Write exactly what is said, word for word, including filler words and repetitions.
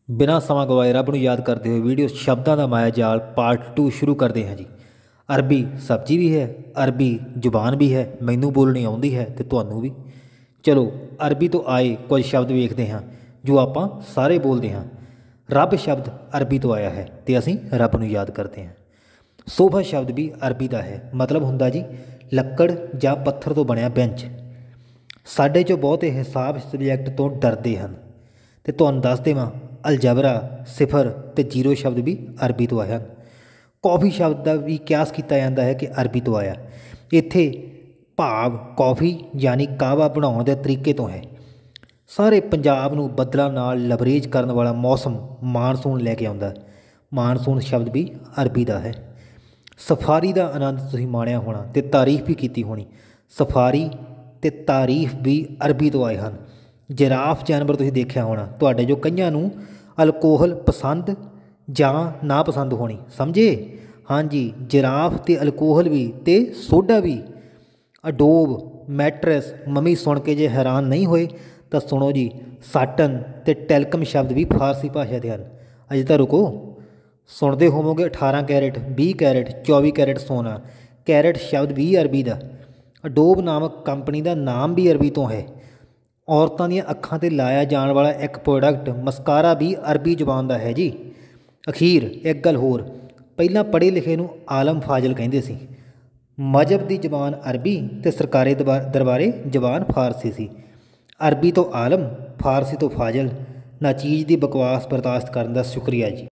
बिना समा गवाए रब नूं याद करते हुए वीडियो शब्दों का माया जाल पार्ट टू शुरू करते हैं जी। अरबी सब्जी भी है, अरबी जुबान भी है, मैनू बोलनी आउंदी है तो तुहानू भी। चलो अरबी तो आए कुछ शब्द वेखते हैं जो आप सारे बोलते हैं। रब शब्द अरबी तो आया है तो असीं रब नूं याद करते हैं। सोफा शब्द भी अरबी का है, मतलब हुंदा जी लक्कड़ जां पत्थर तो बनया बेंच। साडे चों बहुते हिसाब सबजैक्ट तो डरदे हैं तो तुहानूं दस देवां अलजबरा सिफर तो जीरो शब्द भी अरबी तो आया। कॉफ़ी शब्द का भी कियास किया जाता है कि अरबी तो आया। इत्थे भाव कॉफ़ी यानी काहवा बनाने के तरीके तो है। सारे पंजाब नूं बदलों नाल लबरेज करने वाला मौसम मानसून लैके आउंदा। मानसून शब्द भी अरबी का है। सफारी का आनंद तुसीं माणिया होना तो तारीफ भी की होनी। सफारी ते तारीफ भी अरबी तो आए हैं। जिराफ जानवर तुसीं देखिया होना, तुहाडे जो कईयां नूं अल्कोहल पसंद जां ना पसंद होनी, समझे। हाँ जी, जिराफ ते अल्कोहल भी ते सोडा भी। अडोब मैट्रेस मम्मी सुन के जे हैरान नहीं होए तो सुनो जी, साटन ते टैलकम शब्द भी फारसी भाषा के हैं। अजे तो रुको, सुनते होवोगे अठारह कैरेट भी कैरेट चौबी कैरेट सोना। कैरेट शब्द भी अरबी का। अडोब नामक कंपनी का नाम भी अरबी तो है। औरतों दी अखां ते लाया जाने वाला एक प्रोडक्ट मस्कारा भी अरबी जुबान का है जी। अखीर एक गल होर, पहला पढ़े लिखे नूं आलम फाजल कहिंदे सी। मजहब की जबान अरबी तो सरकारी दरबारे जबान फारसी सी। अरबी तो आलम, फारसी तो फाजल। ना चीज़ की बकवास बर्दाश्त करने का शुक्रिया जी।